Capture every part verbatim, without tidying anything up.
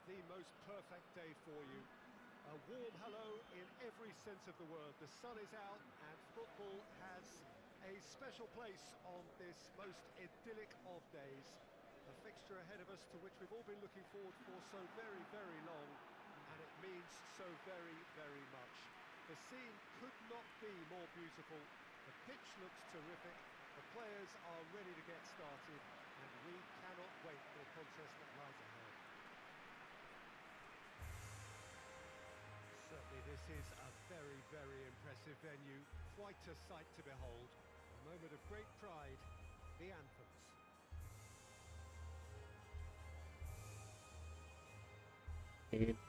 the most perfect day for you. A warm hello in every sense of the word. The sun is out and football has a special place on this most idyllic of days. A fixture ahead of us to which we've all been looking forward for so very, very long, and it means so very, very much. The scene could not be more beautiful. The pitch looks terrific. The players are ready to get started, and we cannot wait for the contest that lies ahead. Certainly this is a very, very impressive venue. Quite a sight to behold. A moment of great pride, the anthems. Eight.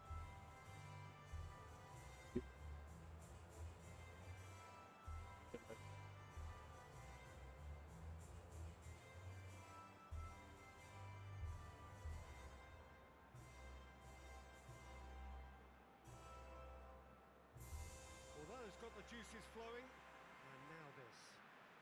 Well, that has got the juices flowing, and now this.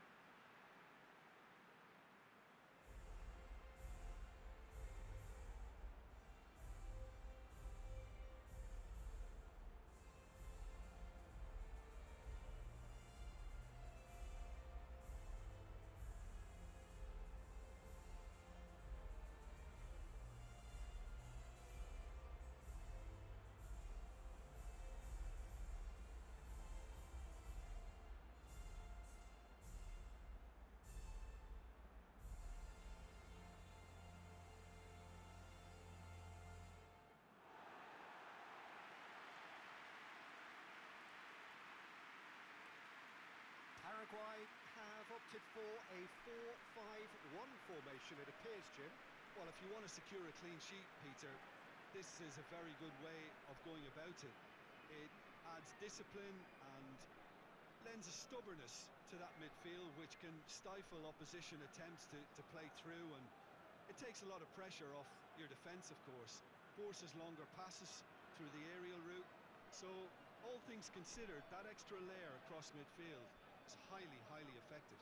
Paraguay have opted for a four five one formation, it appears, Jim. Well, if you want to secure a clean sheet, Peter, this is a very good way of going about it. It adds discipline and lends a stubbornness to that midfield, which can stifle opposition attempts to, to play through, and it takes a lot of pressure off your defence, of course. Forces longer passes through the aerial route. So, all things considered, that extra layer across midfield is highly, highly effective.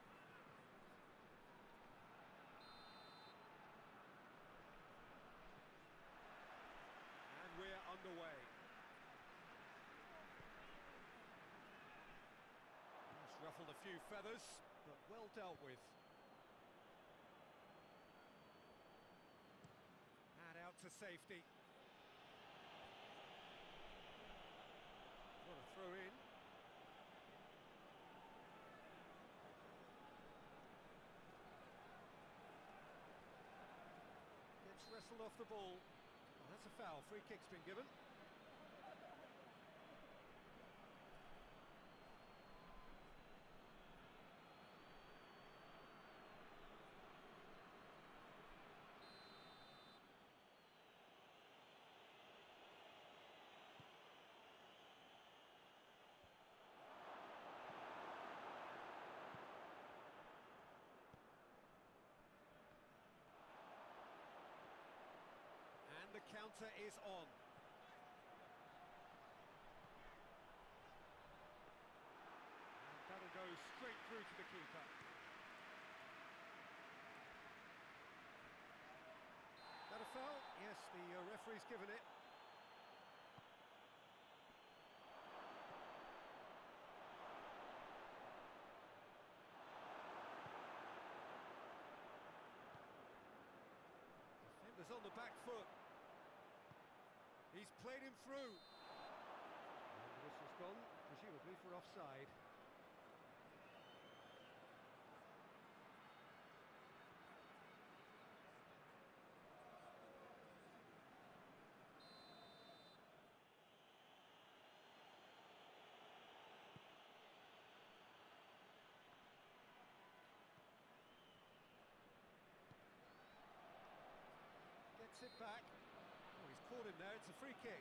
And we're underway. It's ruffled a few feathers, but well dealt with. And out to safety. What a throw in. Gets wrestled off the ball. Oh, that's a foul. Free kick's been given. And the counter is on. And that'll go straight through to the keeper. That a foul? Yes, the uh, referee's given it. Defender's on the back foot. He's played him through. And the whistle's gone, presumably for offside. Gets it back. Oh, he's caught him there, it's a free kick.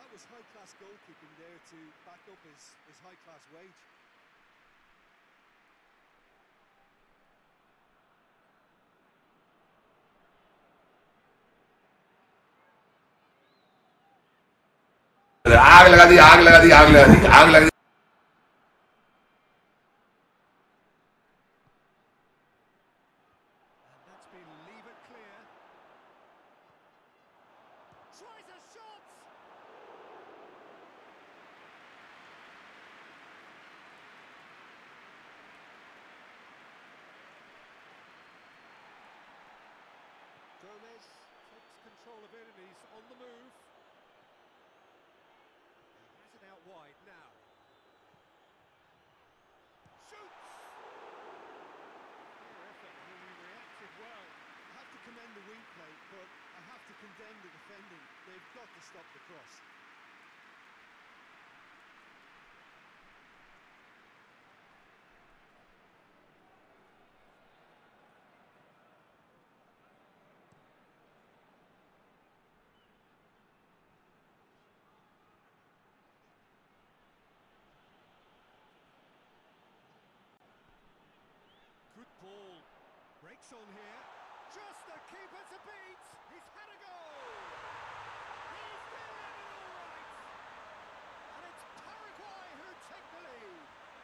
there's high-class goalkeeping there to back up his, his high-class wage. आग लगा दी आग लगा दी आग लगा दी आग लगा दी And that's been levered clear. Tries a shot! Gomez takes control of it and he's on the move. Has it out wide now. Shoots! Fair effort, he reacted well. I have to commend the wing play, but I have to condemn the defending. They've got to stop the cross. Good ball. Breaks on here. Just the keeper to beat. He's had a goal. He's delivered all right. And it's Paraguay who take the lead.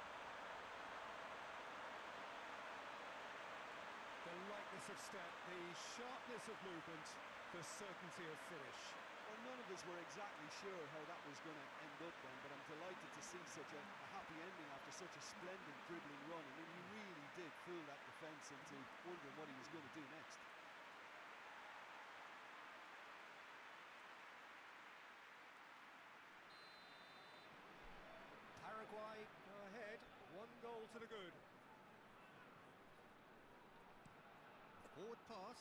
The lightness of step, the sharpness of movement, the certainty of finish. Well, none of us were exactly sure how that was going to end up then, but I'm delighted to see such a, a happy ending after such a splendid dribbling run. I mean, he really did fool that defence into wondering what he was going to do next. Paraguay go ahead, one goal to the good. Forward pass.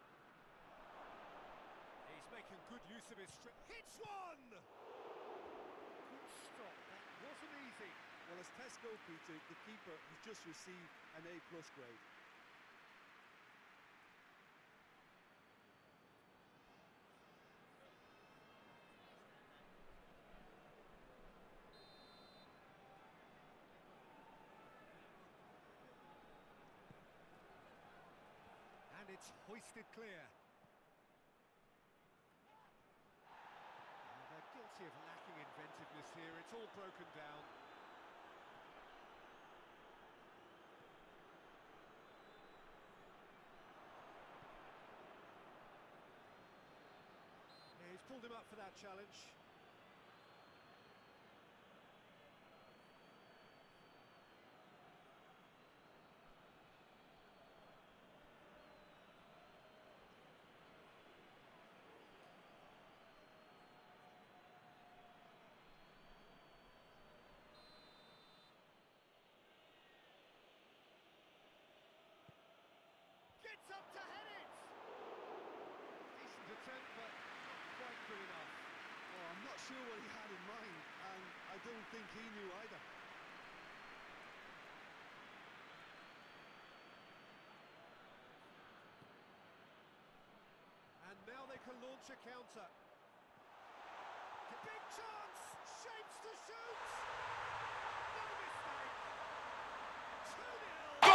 He's making good use of his strength. Hits one! Good stop, that wasn't easy. Well, as Tesco, Peter, the keeper has just received an A plus grade. And it's hoisted clear. They're guilty of lacking inventiveness here. It's all broken down. He's pulled him up for that challenge. Gets up to head it! Decent attempt, but not quite good enough. Oh, I'm not sure what he had in mind, and I don't think he knew either. And now they can launch a counter. Big chance! Shapes to shoot! No mistake! two nil!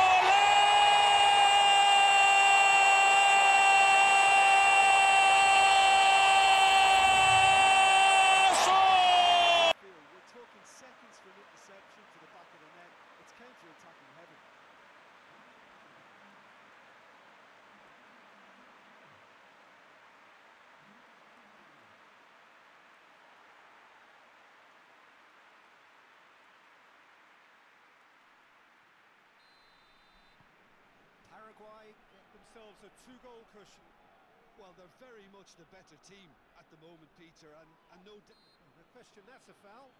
We're talking seconds from interception to the back of the net. It's counter-attacking heaven. Paraguay get themselves a two-goal cushion. Well, they're very much the better team at the moment, Peter, and, and no... The question, that's a foul.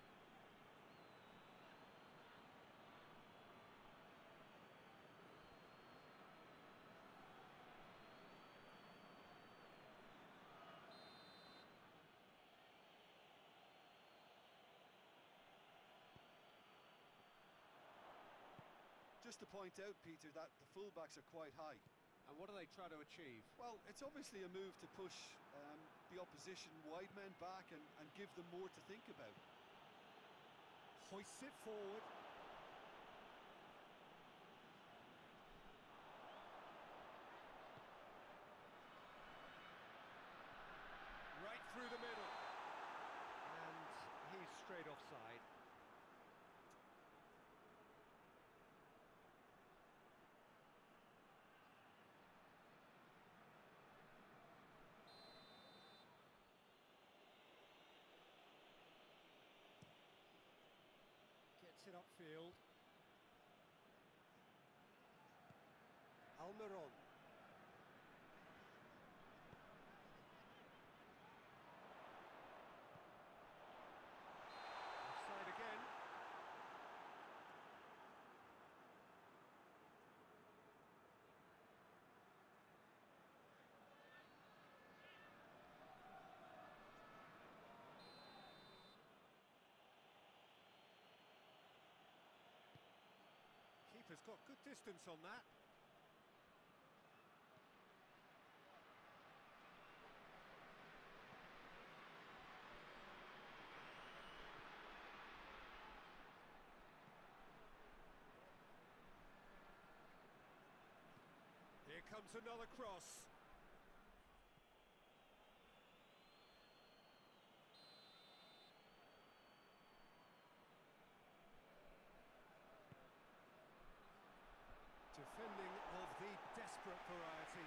Just to point out, Peter, that the fullbacks are quite high. And what do they try to achieve? Well, it's obviously a move to push um, the opposition wide men back and, and give them more to think about. Hoists it forward. Right through the middle. And he's straight offside. Gets it upfield. Almiron. Offside again. Keeper's got good distance on that. Here comes another cross. Defending of the desperate variety.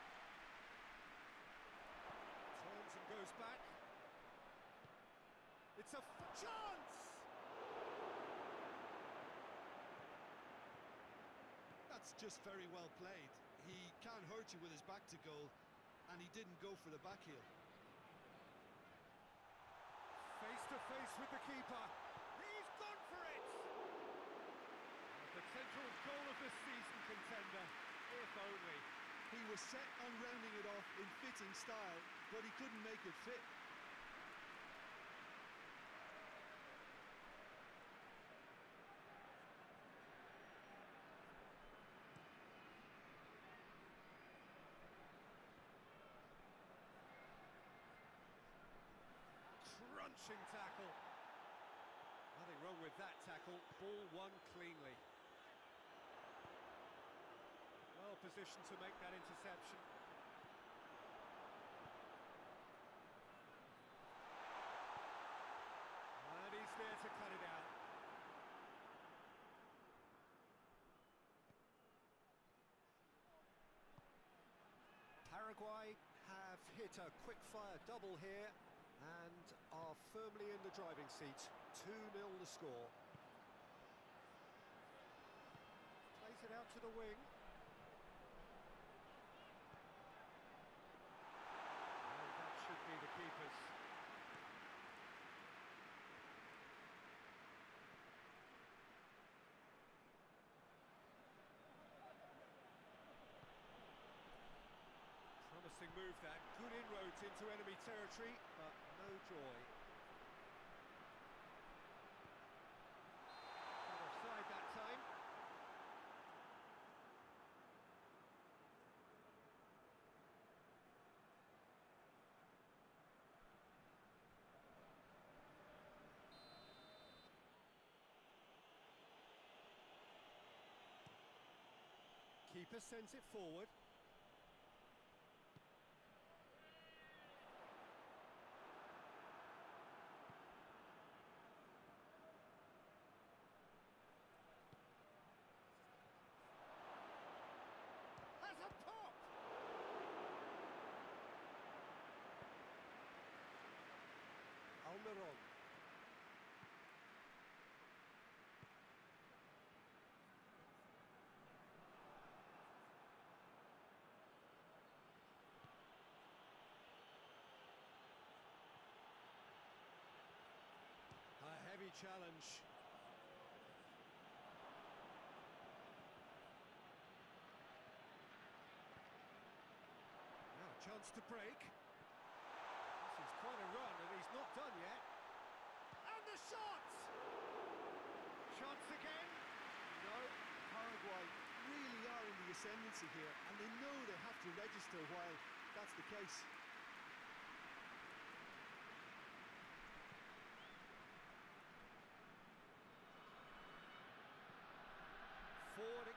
Turns and goes back. It's a f chance! That's just very well played. He can't hurt you with his back to goal, and he didn't go for the back heel. Face to face with the keeper. He's gone for it! A potential goal of the season contender, if only. He was set on rounding it off in fitting style, but he couldn't make it fit. Crunching tackle. Nothing wrong with that tackle. Ball won cleanly. Well positioned to make that interception. And he's there to cut it out. Paraguay have hit a quick-fire double here and are firmly in the driving seat. two nil the score. Plays it out to the wing. And that should be the keeper's. Promising move that. Good inroads into enemy territory, but no joy. Not offside that time. Keeper sends it forward. Has a pop! Almiron. A heavy challenge. Now a chance to break. This is quite a run and he's not done yet. And the shot! Chance again. No. Paraguay really are in the ascendancy here, and they know they have to register while that's the case.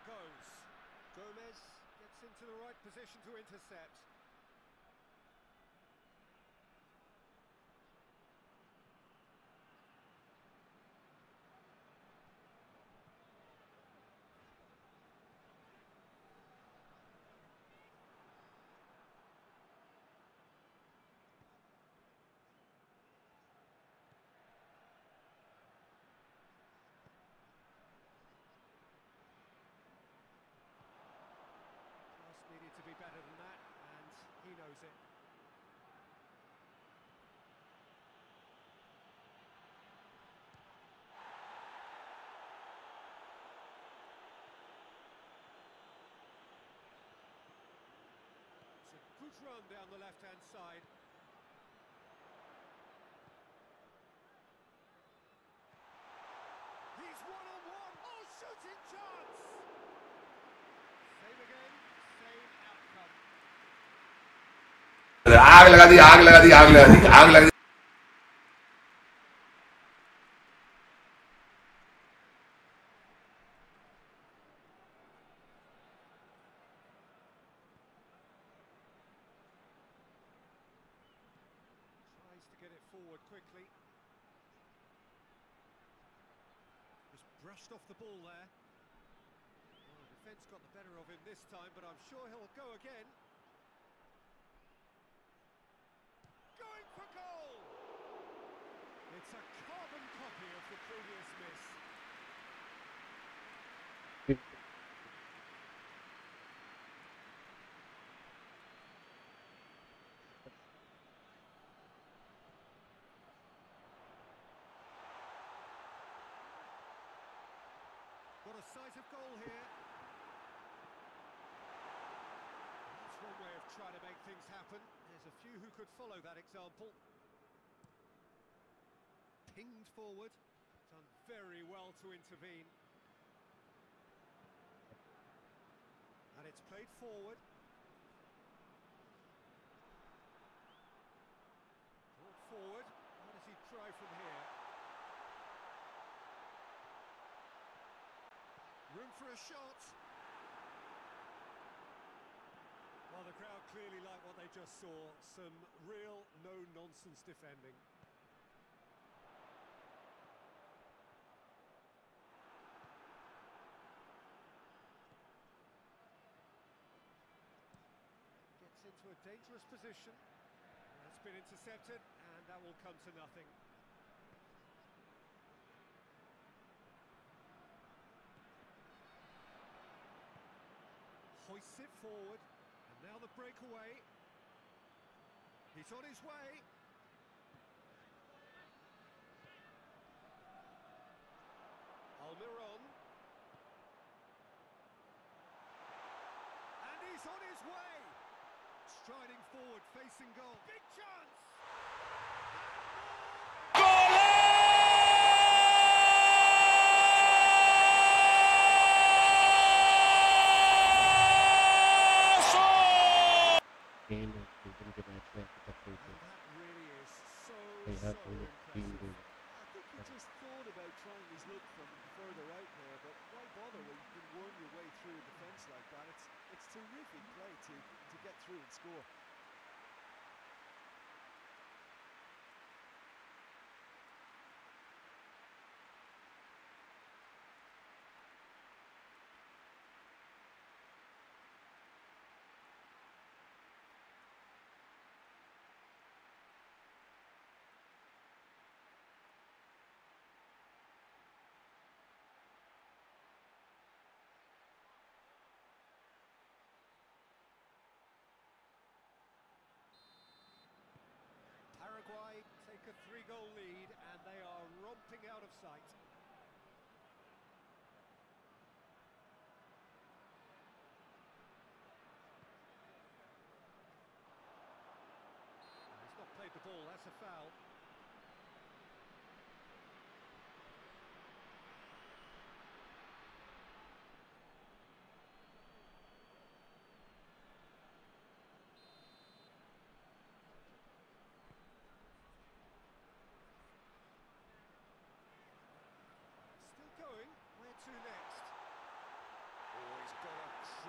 goes. Gomez gets into the right position to intercept. Needed to be better than that, and he knows it. It's a good run down the left-hand side. He's one-on-one! Oh, shooting chance! Same again. आग लगा दी आग लगा दी आग लगा दी आग लगा दी Tries to get it forward quickly. Just brushed off the ball there. Well, the defence got the better of him this time, but I'm sure he'll go again. Going for goal! It's a carbon copy of the previous miss. Got a sight of goal here. That's one way of trying to make things happen. There's a few who could follow that example. Pinged forward, done very well to intervene. And it's played forward. Brought forward. What does he try from here? Room for a shot. Well, the crowd clearly like what they just saw. Some real no-nonsense defending. Gets into a dangerous position. That's been intercepted, and that will come to nothing. Hoists it forward, and now the breakaway. He's on his way. Almiron. And he's on his way. Striding forward, facing goal. Big chance! game and he's going to get that chance to cut through. That really is so, They have so to impressive. do I think he just thought about trying his luck from further out there, but why bother when you can worm your way through a defence like that? It's it's terrific play to, to get through and score. Paraguay take a three-goal lead, and they are romping out of sight. He's not played the ball, that's a foul. Still going. Where to next? Oh,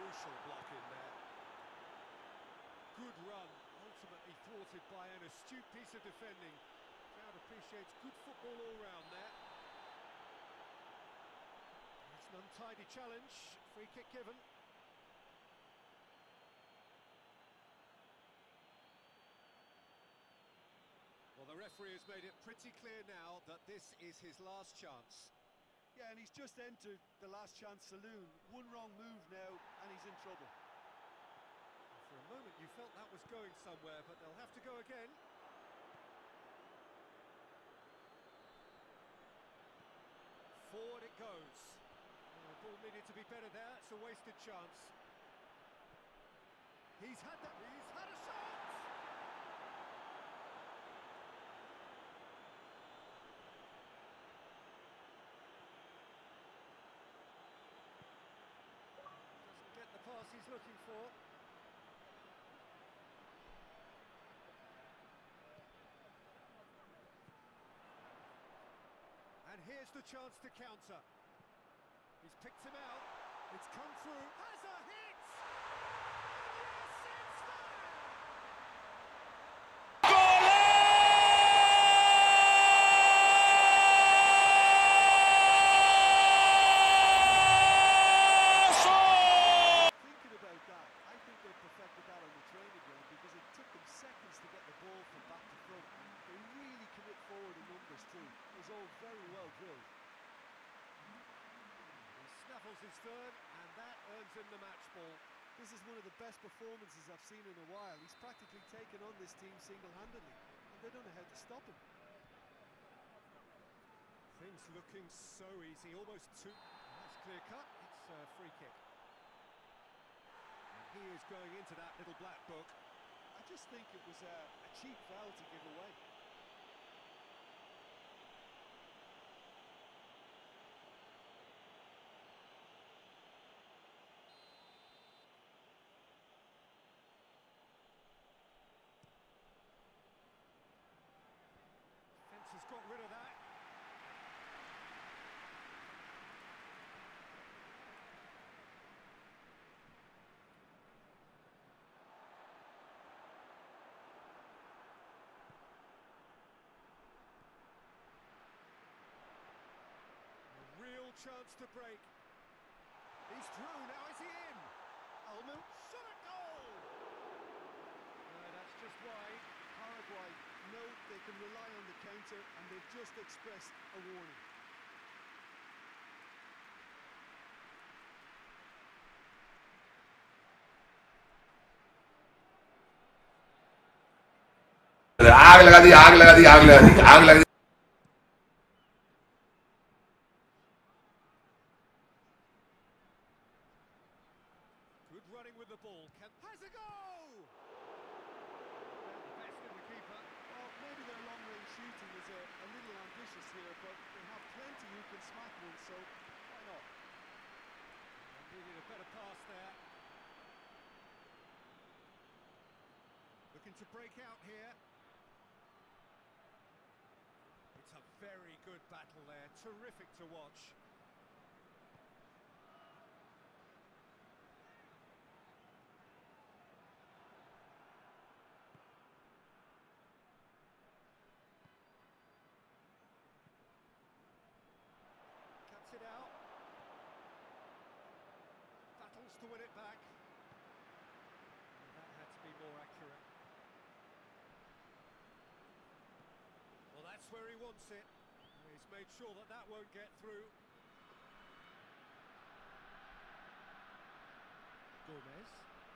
crucial block in there. Good run, ultimately thwarted by an astute piece of defending. Crowd appreciates good football all round there. It's an untidy challenge, free kick given. Well, the referee has made it pretty clear now that this is his last chance. Yeah, and he's just entered the last chance saloon. One wrong move now, and he's in trouble. For a moment you felt that was going somewhere, but they'll have to go again. Forward it goes. Oh, the ball needed to be better there, it's a wasted chance. He's had that, he's had a shot! Doesn't get the pass he's looking for. And here's the chance to counter. He's picked him out. It's come through. Has a hit! And yes, it's Thinking about that, I think they perfected that on the training ground because it took them seconds to get the ball from back to front. They really commit forward in numbers too. It was all very well drilled. He snaffles his third, and that earns him the match ball. This is one of the best performances I've seen in a while. He's practically taken on this team single-handedly, and they don't know how to stop him. Things looking so easy, almost too... That's clear cut, it's a free kick. And he is going into that little black book. I just think it was a, a cheap foul to give away. Fence has got rid of that. Chance to break. He's through, now is he in? Almu, shot at goal! No, that's just wide. Paraguay know they can rely on the counter, and they've just expressed a warning. आग लगा दी आग लगा दी आग लगा दी आग लगा दी Good running with the ball. Can... Has a goal! Best in the keeper. Well, maybe their long-range shooting is a, a little ambitious here, but they have plenty who can smack one, so why not? Needed a better pass there. Looking to break out here. It's a very good battle there. Terrific to watch. Cuts it out. Battles to win it back. That had to be more accurate. Well, that's where he wants it. He's made sure that that won't get through. Gomez.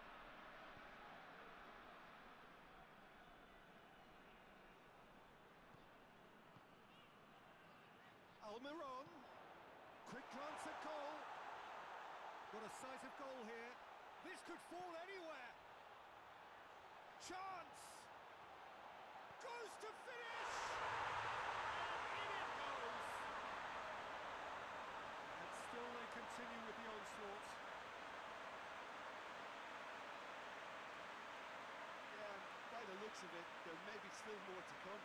Almiron. Quick glance at goal. Got a size of goal here. This could fall anywhere. Chance. Goes to finish. And in it goes. And still they continue with the onslaught. Yeah, by the looks of it, there may be still more to come.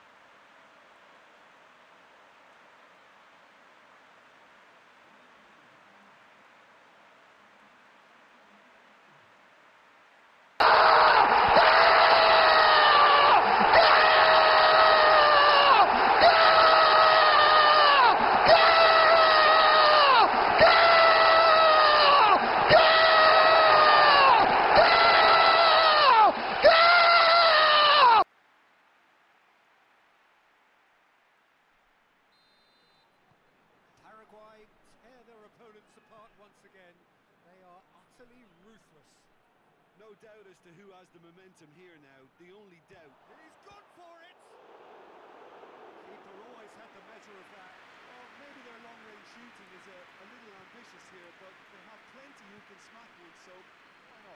ruthless. No doubt as to who has the momentum here now. The only doubt. He's gone for it! Keeper always had the measure of that. Well, maybe their long-range shooting is a, a little ambitious here, but they have plenty who can smack one, so why not?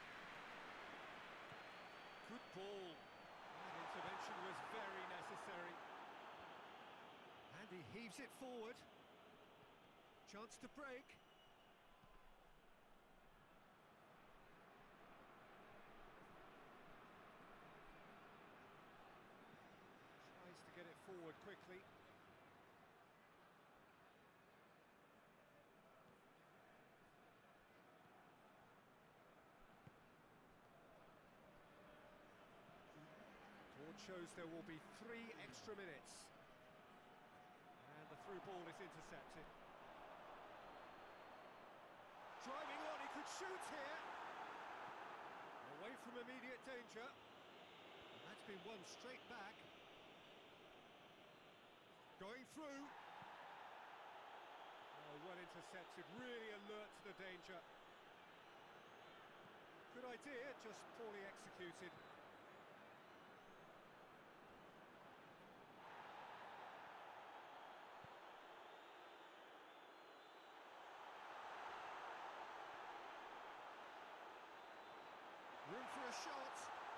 Good ball. That intervention was very necessary. And he heaves it forward. Chance to break. Tries to get it forward quickly. Board shows there will be three extra minutes. And the through ball is intercepted. Driving on, he could shoot here. Away from immediate danger. And that's been won straight back. Going through. Oh, well intercepted, really alert to the danger. Good idea, just poorly executed. Room for a shot.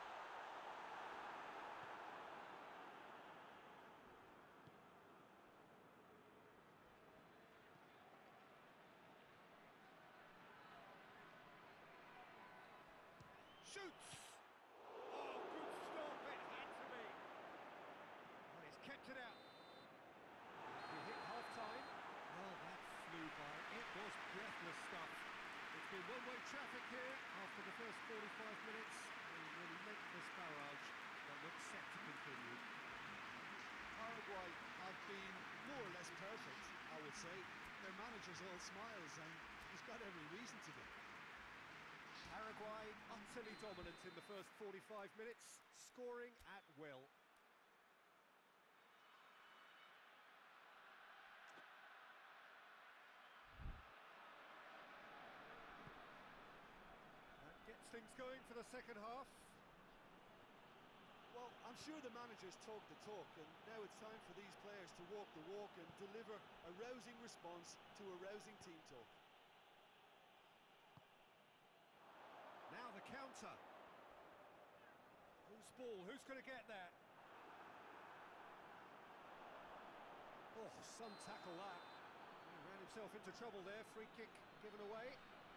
Shoots! Oh, good stop, it had to be. Well, he's kept it out. He hit half-time. Well, that flew by. It was breathless stuff. It's been one-way traffic here after the first forty-five minutes. A relentless barrage that looks set to continue. Paraguay have been more or less perfect, I would say. Their manager's all smiles, and he's got every reason to be. Paraguay utterly dominant in the first forty-five minutes, scoring at will. That gets things going for the second half. Well, I'm sure the managers talk the talk, and now it's time for these players to walk the walk and deliver a rousing response to a rousing team talk. Now the counter. Who's ball? Who's going to get there? Oh, some tackle that. He ran himself into trouble there. Free kick given away.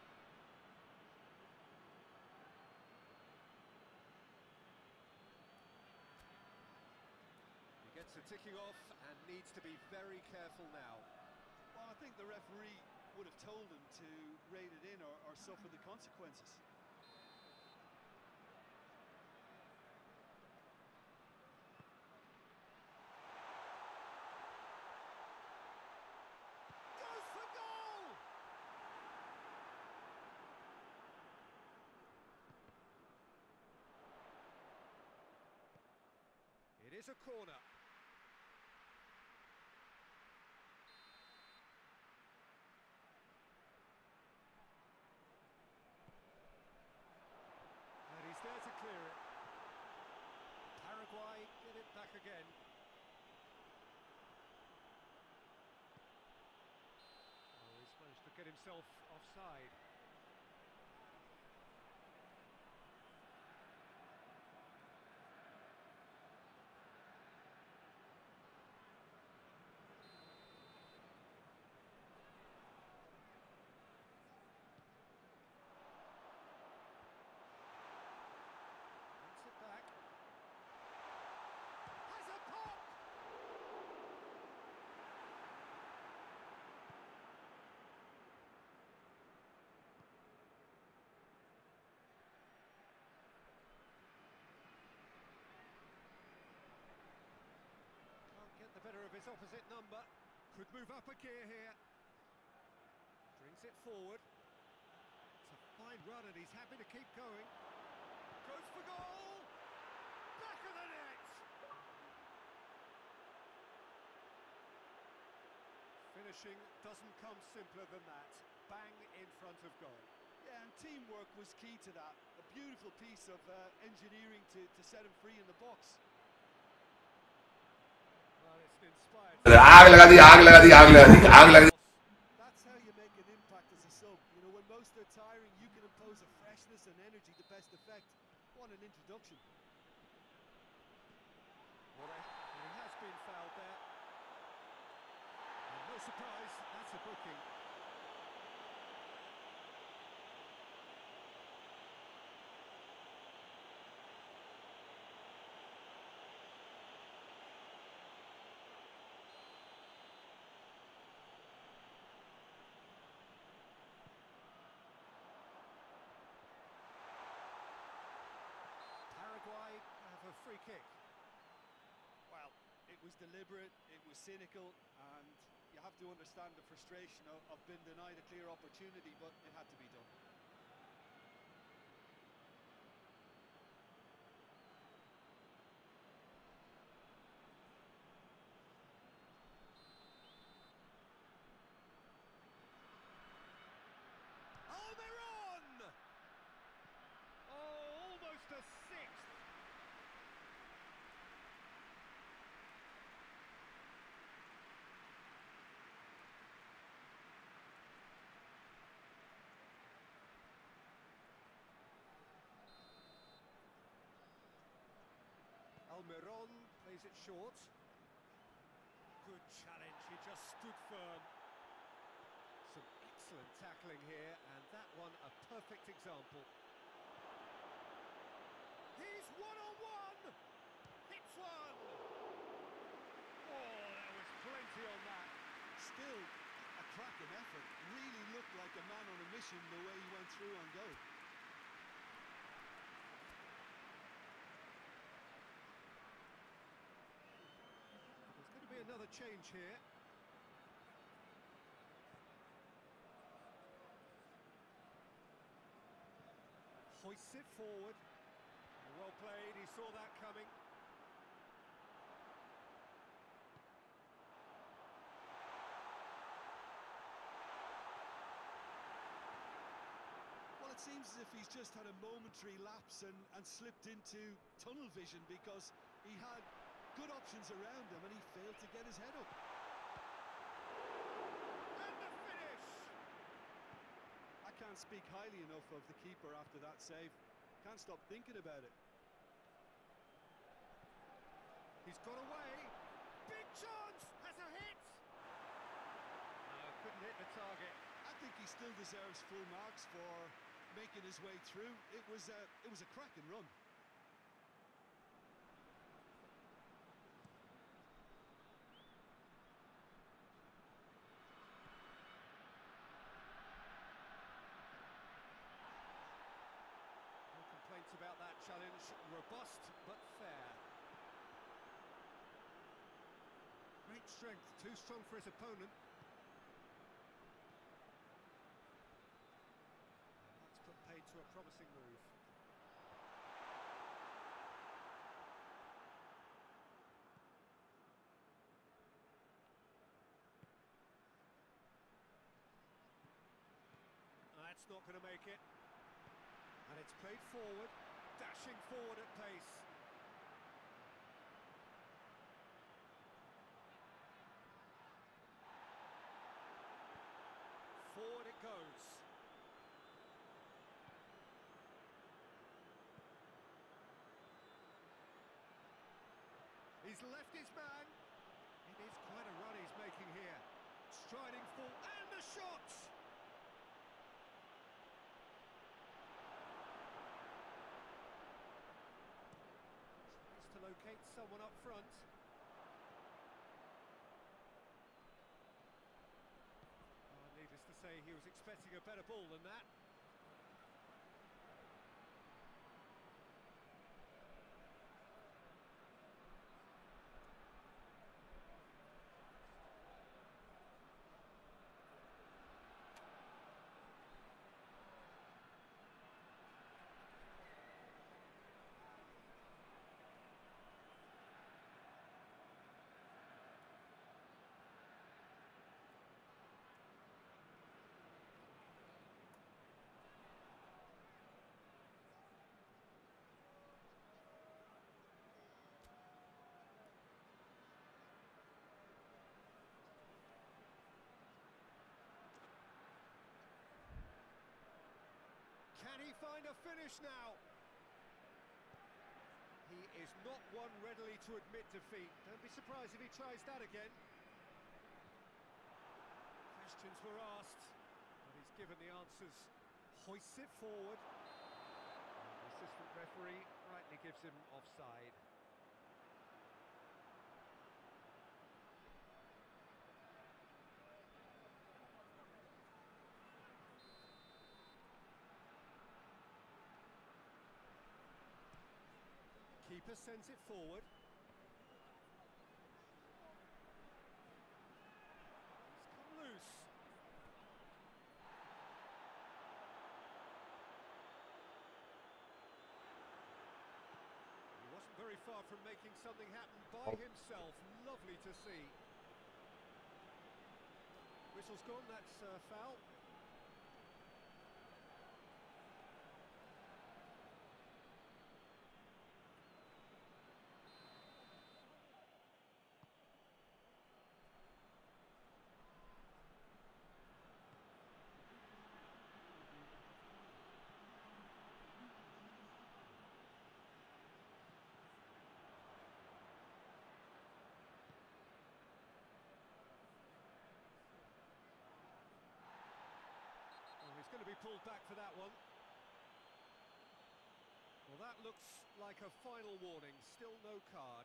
He gets a ticking off and needs to be very careful now. Well, I think the referee would have told him to rate it in or, or suffer the consequences. It is a corner. And he's there to clear it. Paraguay get it back again. Oh, he's managed to get himself offside. Back. Has a pop! Can't get the better of his opposite number. Could move up a gear here. Brings it forward. It's a fine run and he's happy to keep going. Goes for goal! Back of the net! Finishing doesn't come simpler than that. Bang in front of goal. Yeah, Yeah, and teamwork was key to that. A beautiful piece of uh, engineering to, to set him free in the box. Well, it's an inspired... आग लगा दी आग लगा दी आग लगा दी आग लगा दी That's how you make an impact as a sub. You know, when most are tiring, you can impose a freshness and energy to best effect. What an introduction. Well, he has been fouled there. And no surprise, that's a booking. Paraguay have a free kick. Well, it was deliberate, it was cynical, and you have to understand the frustration of, of being denied a clear opportunity, but it had to be done. Almiron! Oh, almost a sixth. Almiron plays it short. Good challenge, he just stood firm. Some excellent tackling here, and that one a perfect example. He's one-on-one! Hits one! Oh, there was plenty on that. Still, a cracking effort. Really looked like a man on a mission the way he went through on goal. There's going to be another change here. Hoists it forward. Well played, he saw that coming. Well, it seems as if he's just had a momentary lapse and, and slipped into tunnel vision, because he had good options around him and he failed to get his head up. And the finish! I can't speak highly enough of the keeper after that save. Can't stop thinking about it. He's got away. Big chance! Has a hit! No, couldn't hit the target. I think he still deserves full marks for making his way through. It was a, it was a cracking run. No complaints about that challenge. Robust but fair. Great strength, too strong for his opponent. That's put paid to a promising move. That's not going to make it. And it's played forward, dashing forward at pace. Forward it goes. He's left his man. It is quite a run he's making here. Striding full, and the shot! Tries to locate someone up front. Oh, needless to say, he was expecting a better ball than that. find a finish now? He is not one readily to admit defeat. Don't be surprised if he tries that again. Questions were asked, but he's given the answers. Hoists it forward. And the assistant referee rightly gives him offside. Keeper sends it forward. He's come loose. He wasn't very far from making something happen by Oh. himself. Lovely to see. Whistle's gone, that's uh, foul. He's going to be pulled back for that one. Well, that looks like a final warning. Still no card.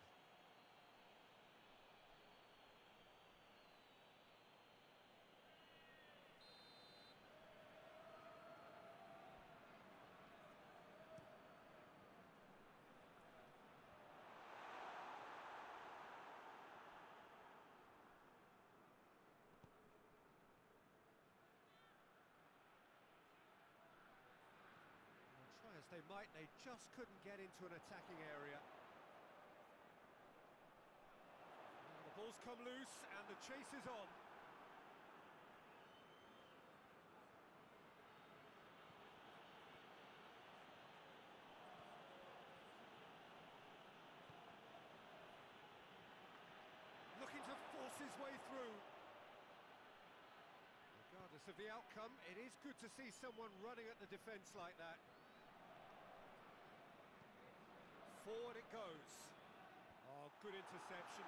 Try as they might, they just couldn't get into an attacking area. Now the ball's come loose and the chase is on. Looking to force his way through. Regardless of the outcome, it is good to see someone running at the defence like that. Forward it goes. Oh, good interception.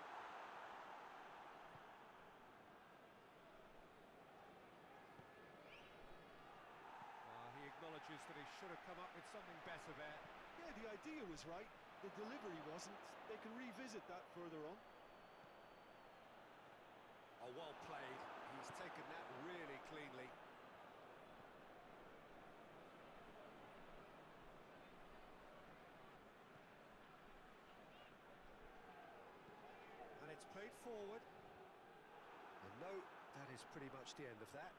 Oh, he acknowledges that he should have come up with something better there. Yeah, the idea was right, the delivery wasn't. They can revisit that further on. Oh, well played. He's taken that really cleanly. And it's played forward. And no, that is pretty much the end of that.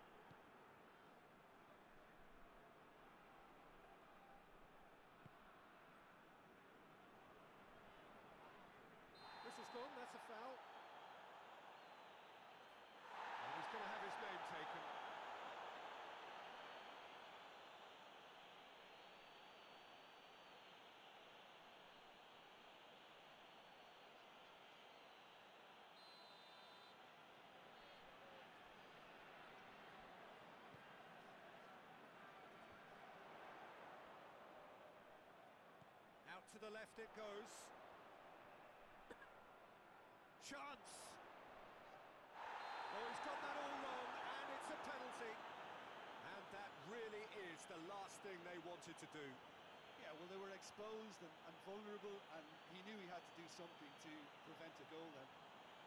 Whistle's gone, that's a foul. And he's going to have his name taken. Out to the left it goes. Chance! Oh, he's got that all wrong, and it's a penalty. And that really is the last thing they wanted to do. Yeah, well, they were exposed and, and vulnerable, and he knew he had to do something to prevent a goal then.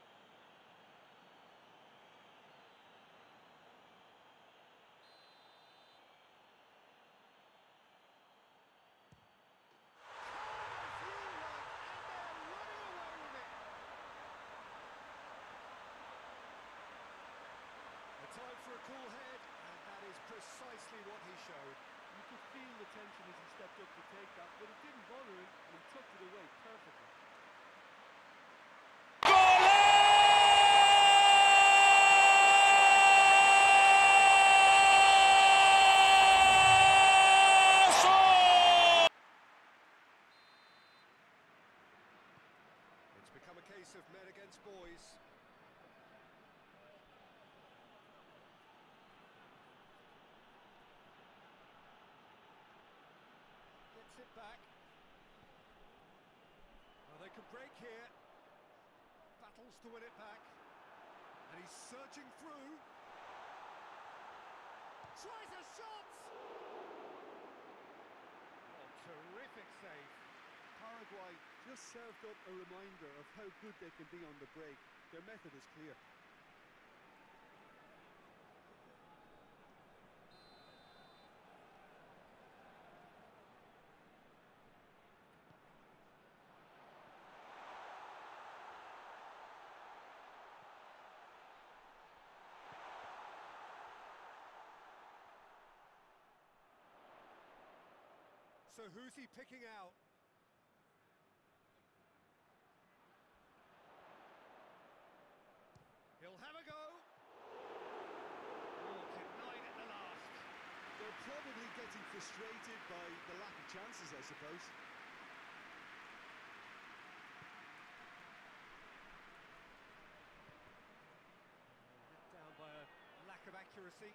Time for a cool head, and that is precisely what he showed. You could feel the tension as he stepped up to take that, but it didn't bother him, and he tucked it away perfectly. It's become a case of men against boys. back. Well, they could break here. Battles to win it back. And he's searching through. Tries a shot! Oh, terrific save. Paraguay just served up a reminder of how good they can be on the break. Their method is clear. So who's he picking out? He'll have a go. Oh, denied at the last. They're probably getting frustrated by the lack of chances, I suppose. Let down by a lack of accuracy.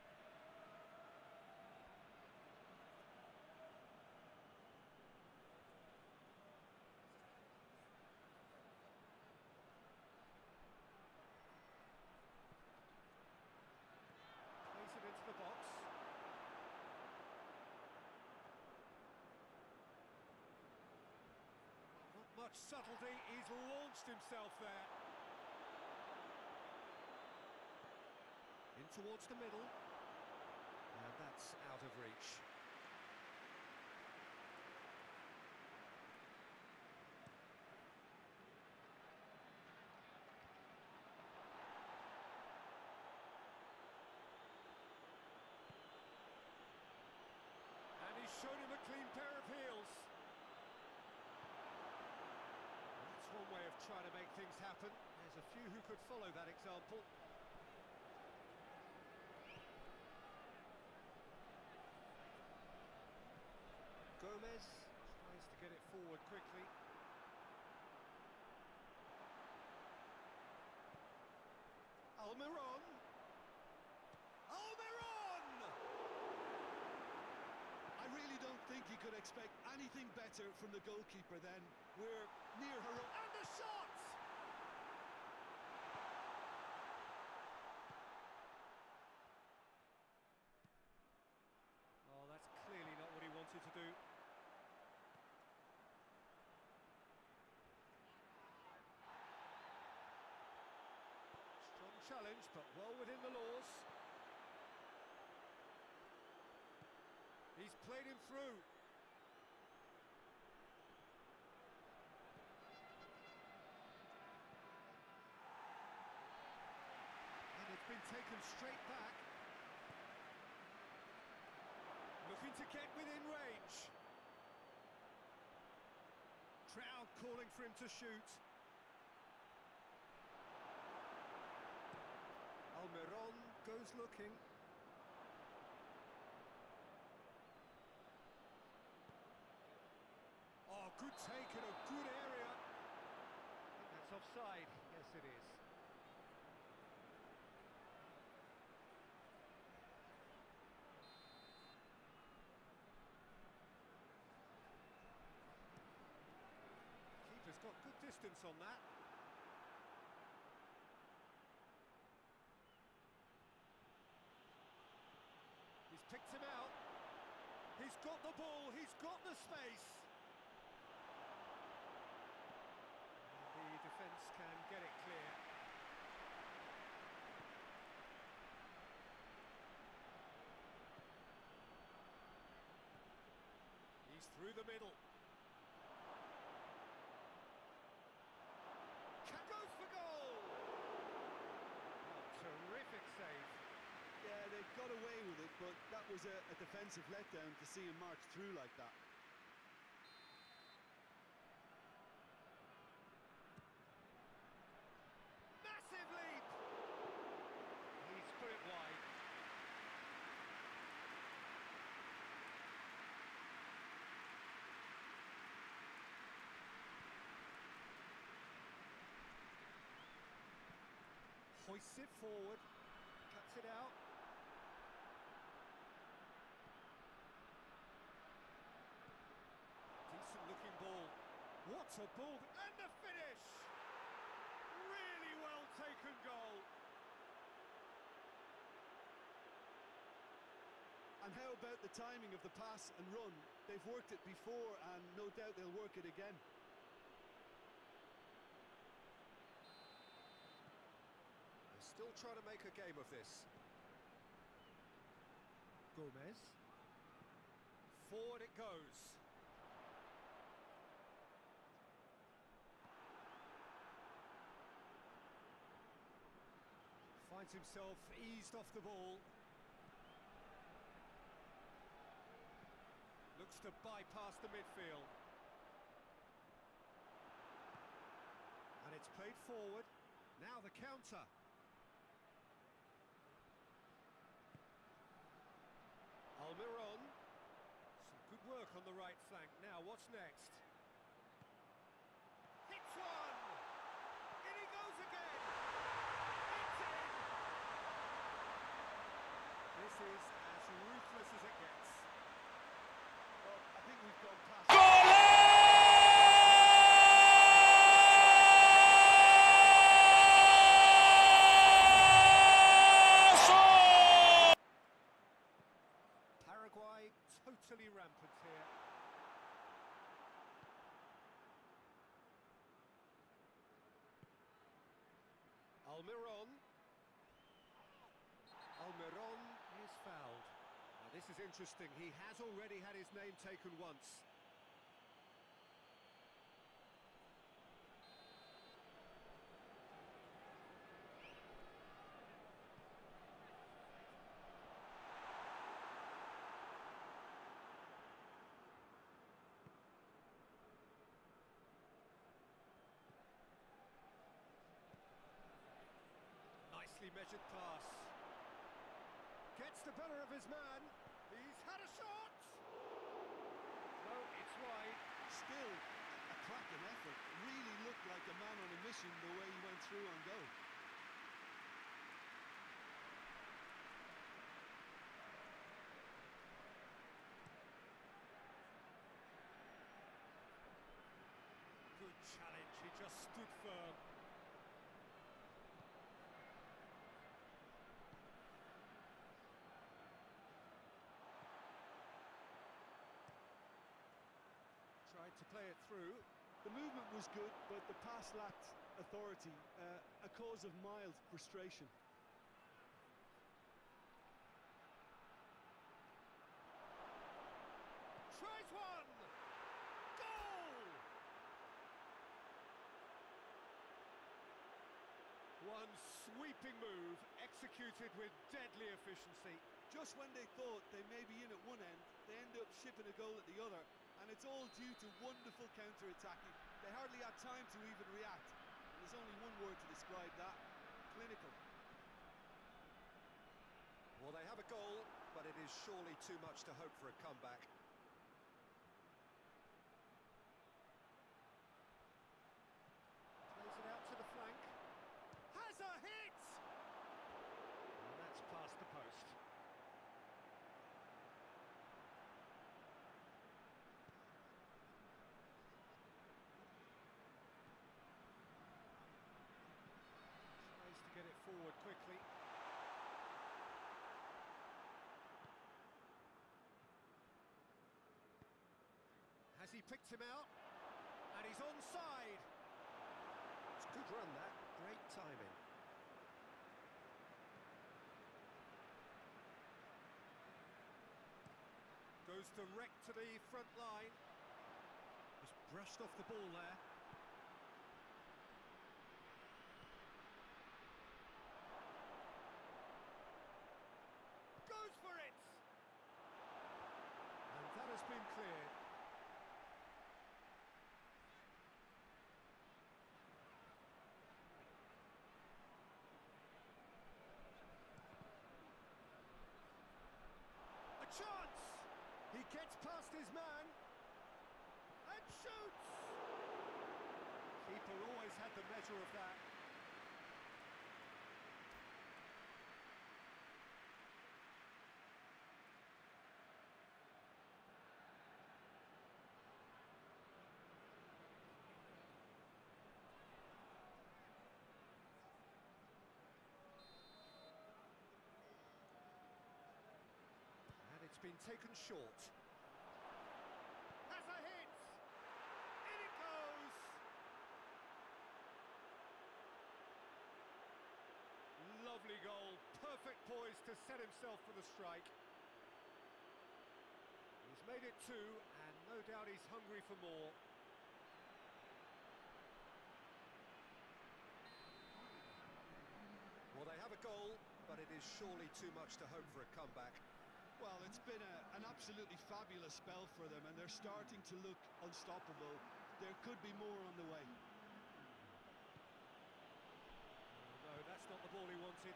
Into the box. Not much subtlety, he's launched himself there. In towards the middle. And that's out of reach. Shown him a clean pair of heels. That's one way of trying to make things happen. There's a few who could follow that example. Gomez tries to get it forward quickly. Almiron. I really don't think he could expect anything better from the goalkeeper then. We're near her own... And the shot! Oh, that's clearly not what he wanted to do. Strong challenge, but well within the laws. He's played him through. And it's been taken straight back. Looking to get within range. Crowd calling for him to shoot. Almiron goes looking. Oh, good take in a good area. I think that's offside. Yes, it is. Keeper's got good distance on that. He's picked him out. He's got the ball. He's got the space. The defence can get it clear. He's through the middle. Goes for goal! Oh, terrific save. Yeah, they got away with it, but that was a, a defensive letdown to see him march through like that. Massive leap! He's put it wide. Hoists it forward, cuts it out. What a ball, and the finish! Really well taken goal. And how about the timing of the pass and run? They've worked it before and no doubt they'll work it again. They're still trying to make a game of this. Gomez. Forward it goes. Finds himself eased off the ball. Looks to bypass the midfield. And it's played forward. Now the counter. Almiron. Some good work on the right flank. Now what's next? Hits one! In he goes again! It's in! This is as ruthless as it gets. Well, I think we've gone past... Paraguay totally rampant here. Almiron. Almiron is fouled. Now this is interesting. He has already had his name taken once. Nicely measured pass. Gets the better of his man. He's had a shot. No, it's wide. Still, a cracking effort. Really looked like a man on a mission the way he went through on goal. Good challenge. He just stood firm. Tried to play it through. The movement was good, but the pass lacked authority, uh, a cause of mild frustration. Tries one! Goal! One sweeping move, executed with deadly efficiency. Just when they thought they may be in at one end, they end up shipping a goal at the other. And it's all due to wonderful counter-attacking. They hardly had time to even react. And there's only one word to describe that: clinical. Well, they have a goal, but it is surely too much to hope for a comeback. Plays it out to the flank. Has a hit! And that's past the post. Get it forward quickly. Has he picked him out? And he's onside. It's a good run, that. Great timing. Goes direct to the front line. Just brushed off the ball there. Goes for it! And that has been cleared. A chance! He gets past his man and shoots! Keeper always had the measure of that. been taken short. Has a hit! In it goes! Lovely goal, perfect poise to set himself for the strike. He's made it two, and no doubt he's hungry for more. Well, they have a goal, but it is surely too much to hope for a comeback. Well, it's been a, an absolutely fabulous spell for them, and they're starting to look unstoppable. There could be more on the way. No, that's not the ball he wanted.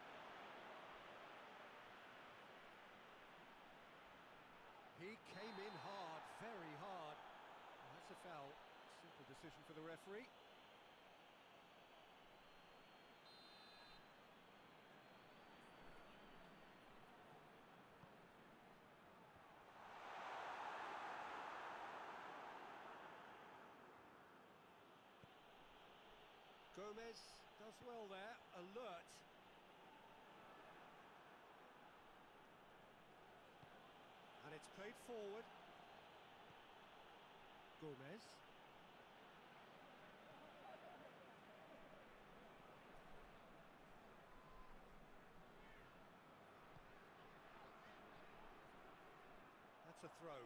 He came in hard, very hard. And that's a foul. Simple decision for the referee. Gomez does well there, alert. And it's played forward. Gomez. That's a throw.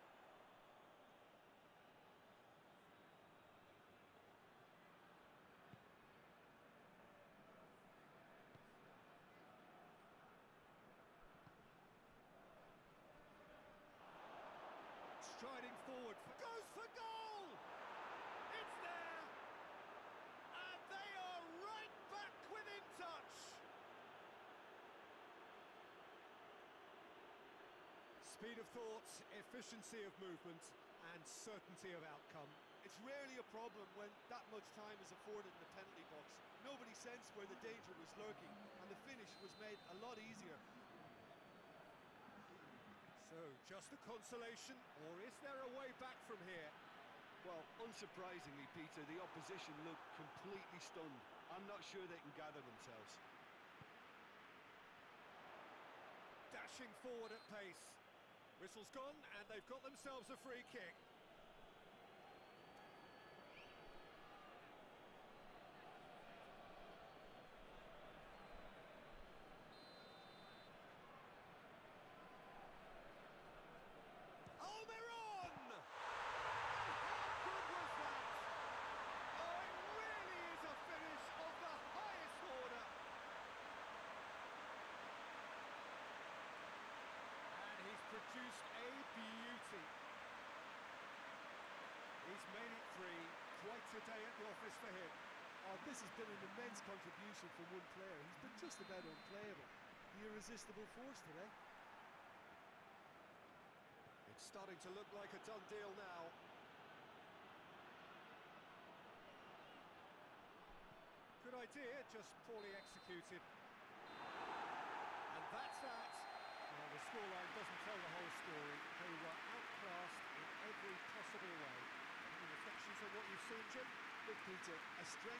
Striding forward, goes for goal! It's there! And they are right back within touch! Speed of thought, efficiency of movement, and certainty of outcome. It's rarely a problem when that much time is afforded in the penalty box. Nobody sensed where the danger was lurking, and the finish was made a lot easier. So, just a consolation, or is there a way back from here? Well, unsurprisingly, Peter, the opposition look completely stunned. I'm not sure they can gather themselves. Dashing forward at pace. Whistle's gone, and they've got themselves a free kick. Produced a beauty. He's made it three. Quite a day at the office for him. Oh, this has been an immense contribution from one player. He's been just about unplayable. The irresistible force today. It's starting to look like a done deal now. Good idea, just poorly executed. And that's that. Well, the scoreline doesn't tell the whole story. They were outclassed in every possible way. Any reflections on what you've seen, Jim? Look, Peter, a strength